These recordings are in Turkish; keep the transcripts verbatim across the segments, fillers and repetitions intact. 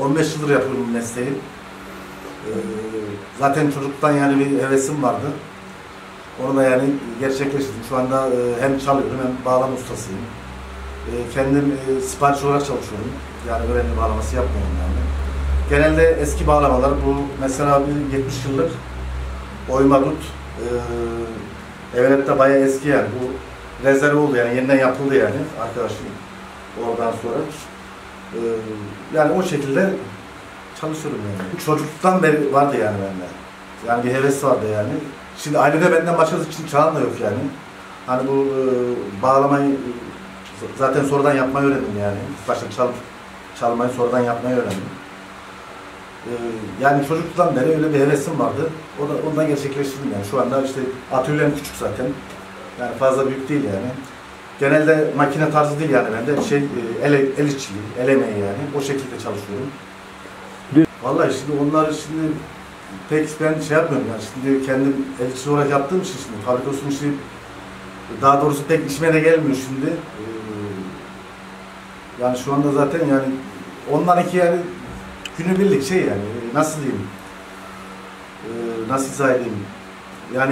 on beş yıldır yapıyorum bu mesleği. Ee, zaten çocukluktan yani bir hevesim vardı. Onu da yani gerçekleştirdim. Şu anda e, hem çalıyorum hem bağlama ustasıyım. E, kendim e, sipariş olarak çalışıyorum. Yani öğrenci bağlaması yapmıyorum yani. Genelde eski bağlamalar bu mesela bir yetmiş yıllık oyma dut. E, Evelette bayağı eski yani. Bu rezerve oldu yani yeniden yapıldı yani arkadaşım oradan sonra. E, yani o şekilde çalışıyorum yani. Çocukluktan beri vardı yani bende. Yani bir heves vardı yani. Şimdi ailede benden başkası için çalan da yok yani. Hani bu e, bağlamayı zaten sonradan yapmayı öğrendim yani. Başta çal, çalmayı sonradan yapmayı öğrendim. E, yani çocukluktan beri öyle bir hevesim vardı. O da ondan gerçekleştirdim yani. Şu anda işte atölyem küçük zaten. Yani fazla büyük değil yani. Genelde makine tarzı değil yani bende şey el, el işçiliği, el emeği yani. O şekilde çalışıyorum. Vallahi şimdi onlar şimdi pek ben şey yapmıyorum yani şimdi kendim el işçi olarak yaptığım için şimdi fabrikasyon işi daha doğrusu pek işime de gelmiyor şimdi. Ee, yani şu anda zaten yani onlarınki yani günübirlik şey yani nasıl diyeyim ee, nasıl izah edeyim yani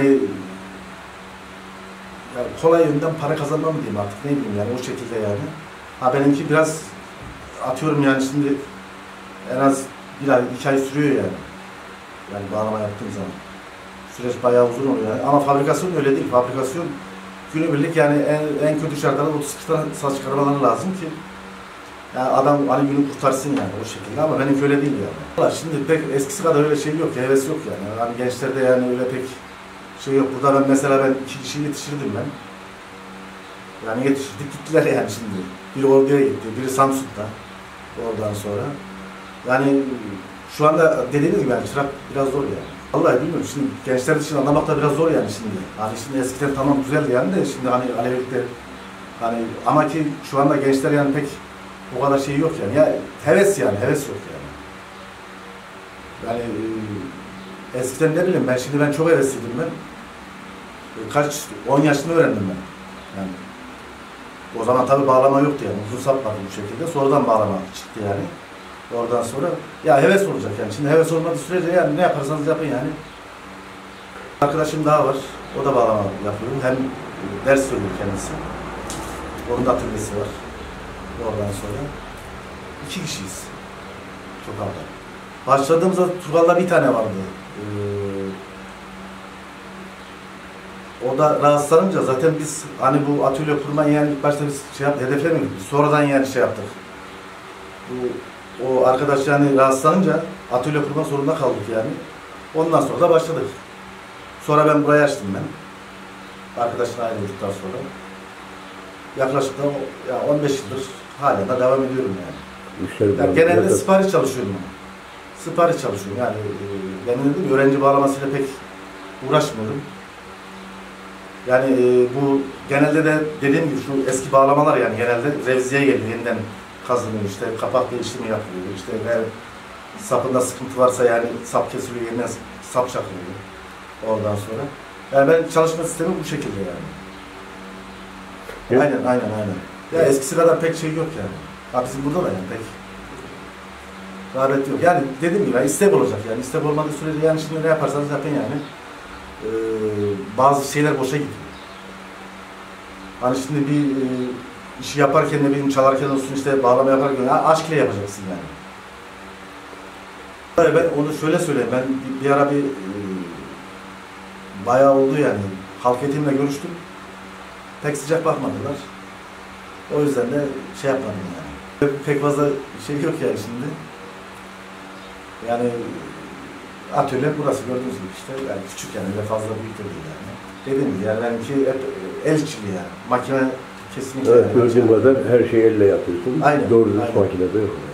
yani kolay yönden para kazanma mı diyeyim artık ne bileyim yani o şekilde yani. Ha benimki biraz atıyorum yani şimdi en az bir ay, iki ay sürüyor yani. Yani bağlama yaptığım zaman. Süreç bayağı uzun oluyor yani. Ama fabrikasyon öyle değil. Fabrikasyon günübirlik yani en, en kötü şartlarda otuz kırk tane saç çıkarmaları lazım ki yani adam hani günü kurtarsın yani o şekilde ama benimki öyle değil yani. Valla şimdi pek eskisi kadar öyle şey yok, heves yok yani. Hani gençlerde yani öyle pek şey yok. Burada ben mesela ben iki kişiyi yetiştirdim ben. Yani yetiştirdik gittiler yani şimdi. Biri orduya gitti, biri Samsun'da oradan sonra. Yani şu anda dediğiniz gibi yani çırak biraz zor yani. Vallahi bilmiyorum şimdi gençler için anlamak da biraz zor yani şimdi. Hani şimdi eskiden tamam güzeldi yani de şimdi hani Alevilikler hani ama ki şu anda gençler yani pek o kadar şey yok yani. Ya heves yani heves yok yani. Yani e, eskiden ne bileyim ben şimdi ben çok hevesliydim ben. E, kaç on yaşında öğrendim ben. Yani o zaman tabii bağlama yoktu yani. Uzun sap vardı bu şekilde. Sonradan bağlama çıktı yani. Oradan sonra ya heves olacak yani. Şimdi heves olmadığı sürece yani ne yaparsanız yapın yani. Arkadaşım daha var. O da bağlama yapıyor. Hem ders veriyor kendisi. Onun da atölyesi var. Oradan sonra iki kişiyiz. Çok aldı. Başladığımızda Turgal'da bir tane vardı. Ee, o da rahatsızlanınca zaten biz hani bu atölye kurmayı yani ilk başta biz şey yaptık, hedeflemedik. Sonradan yani şey yaptık. Bu O arkadaş yani rahatsızlanınca atölye kurma zorunda kaldık yani. Ondan sonra da başladık. Sonra ben burayı açtım ben. Arkadaşına ayrıldıktan sonra. Yaklaşık da ya on beş yıldır hala da devam ediyorum yani. yani genelde sipariş çalışıyorum. Sipariş çalışıyorum yani. Ben dedim öğrenci bağlamasıyla pek uğraşmıyorum. Yani e, bu genelde de dediğim gibi şu eski bağlamalar yani genelde reviziye geliyor yeniden. Kazınıyor işte, kapak değişimi yapılıyor, işte ve sapında sıkıntı varsa yani sap kesiliyor, yeniden sap çakılıyor oradan sonra. Yani ben çalışma sistemi bu şekilde yani. Evet. Aynen, aynen, aynen. Ya evet. Eskisi kadar pek şey yok yani. Ha bizim burada da yani pek rağbet yok. Yani dediğim gibi yani istek olacak yani, istek olmadığı sürece yani şimdi ne yaparsanız yapın yani. Ee, bazı şeyler boşa gidiyor. Hani şimdi bir e, İşi yaparken ne bileyim çalarken olsun işte bağlama yaparken ya aşk ile yapacaksın yani. Ben onu şöyle söyleyeyim ben bir, bir ara bir e, bayağı oldu yani halk eğitimle görüştüm. Pek sıcak bakmadılar. O yüzden de şey yapmadım yani. Pek fazla şey yok yani şimdi. Yani atölye burası gördüğünüz gibi işte yani küçük yani öyle fazla büyük değil yani. Dediğim gibi yani benimki hep el işçiliği yani. Makine kesinlikle. Evet, gördüğüm kadar her şeyi elle yapıyorsun. Aynen. Doğru düz aynen. makinede yok.